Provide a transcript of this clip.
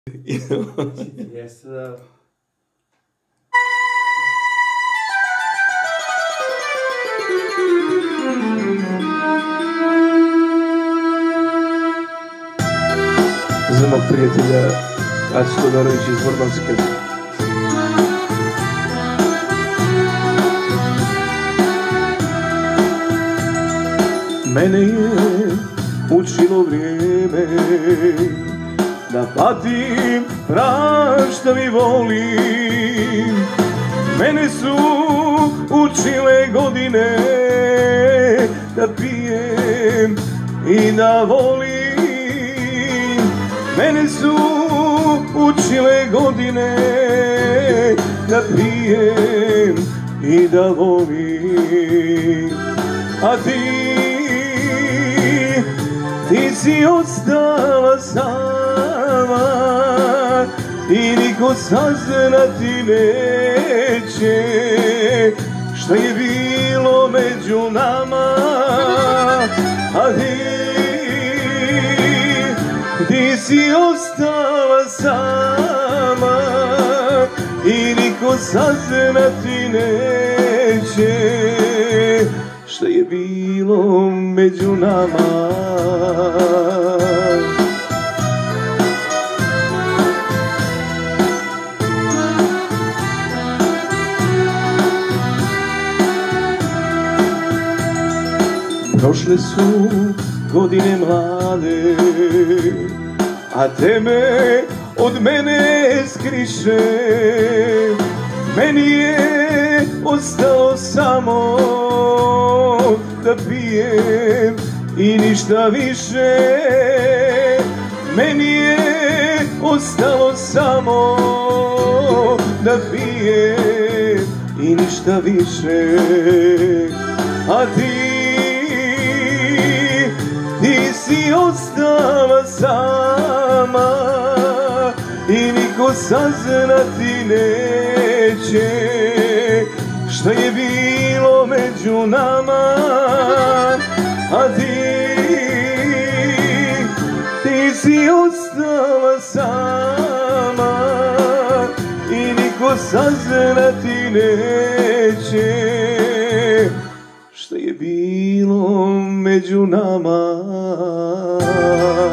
Jeste da... Za mog prijatelja Ačko Dorović iz Vrbanske. Mene je učilo vrijeme da patim, praštam i volim. Mene su učile godine da pijem i da volim. Mene su učile godine da pijem i da volim. A ti si ostala sama i niko saznati neće šta je bilo među nama. A ti si ostala sama i niko saznati neće šta je bilo među nama. Prošle su godine mlade, a teme od mene skriše. Meni je ostalo samo da pijem i ništa više. Meni je ostalo samo da pijem i ništa više. A ti si ostala sama i niko saznati neće šta je bilo među nama. A ti si ostala sama i niko saznati neće šta je bilo među nama.